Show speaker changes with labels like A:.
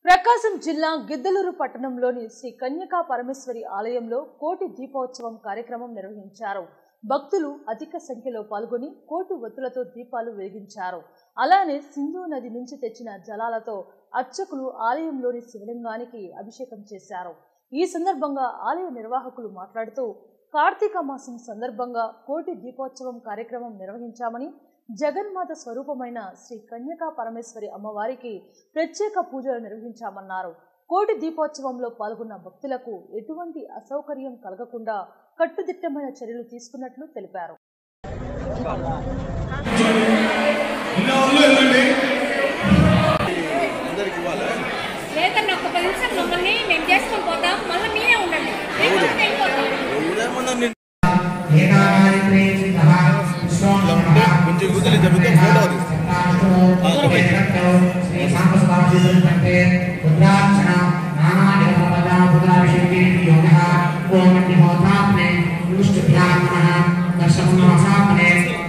A: ప్రకాశం జిల్లా గిద్దలూరు పట్టణంలోని శ్రీ కన్యకా పరమేశ్వరి ఆలయంలో కోటి దీపోత్సవం కార్యక్రమం నిర్వహించారు. భక్తులు అధిక సంఖ్యలో పాల్గొని కోటి ఒత్తులతో దీపాలు వెలిగించారు. అలానే సింధు నది నుంచి తెచ్చిన జలాలతో అర్చకులు ఆలయంలోని శివలింగానికి అభిషేకం చేశారు. ఈ సందర్భంగా ఆలయ నిర్వాహకులు మాట్లాడుతూ కార్తీక మాసం సందర్భంగా కోటి దీపోత్సవం కార్యక్రమం నిర్వహించామని, జగన్మాత స్వరూపమైన శ్రీ కన్యకా పరమేశ్వరి అమ్మవారికి ప్రత్యేక పూజలు నిర్వహించామన్నారు. కోటి దీపోత్సవంలో పాల్గొన్న భక్తులకు ఎటువంటి అసౌకర్యం కలగకుండా కట్టుదిట్టమైన చర్యలు తీసుకున్నట్లు తెలిపారు.
B: ओम